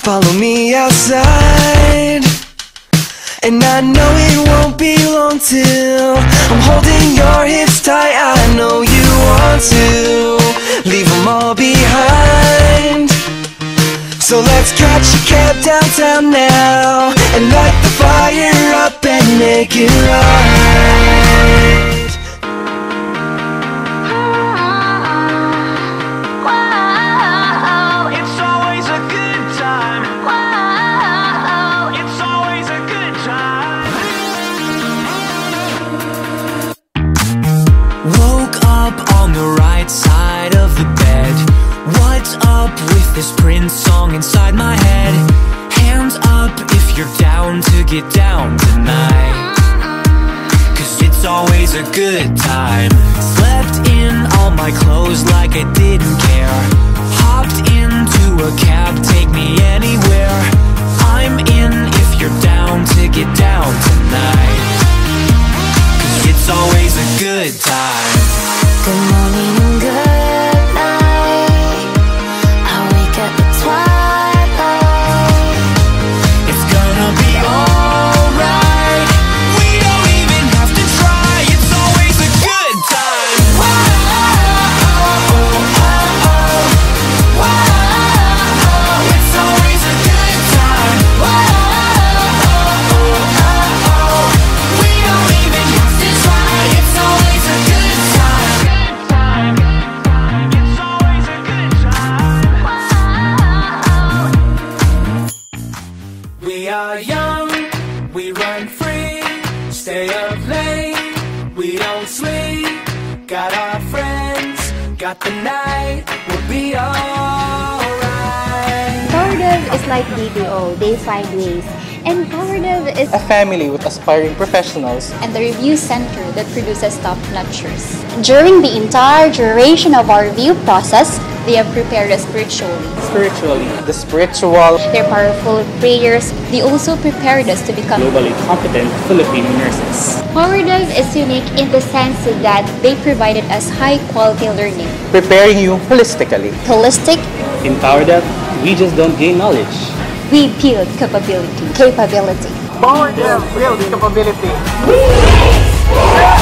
Follow me outside, and I know it won't be long till I'm holding your hips tight. I know you want to leave them all behind. So let's catch a cab downtown now and light the fire up and make it right. Side of the bed. What's up with this Prince song inside my head? Hands up if you're down to get down tonight, 'cause it's always a good time. Slept in all my clothes like I didn't care. Hopped into a cab, take me anywhere. I'm in if you're down to get down tonight, 'cause it's always a good time. Good morning and good night. I wake up at twilight. It's gonna be alright. We don't even have to try. It's always a good time. It's always a good time. We don't even have to try. It's always a good time. We are young, we run free, stay up late, we don't sleep. Got our friends, got the night, we'll be alright. POWERDEV is like BPO, they find ways. And POWERDEV is a family with aspiring professionals and the review center that produces top notchers. During the entire duration of our review process, they have prepared us spiritually. The spiritual, Their powerful prayers, they also prepared us to become globally competent Filipino nurses. POWERDEV is unique in the sense that they provided us high-quality learning. preparing you holistically. Holistic, In POWERDEV, we just don't gain knowledge. we build capability. POWERDEV builds capability.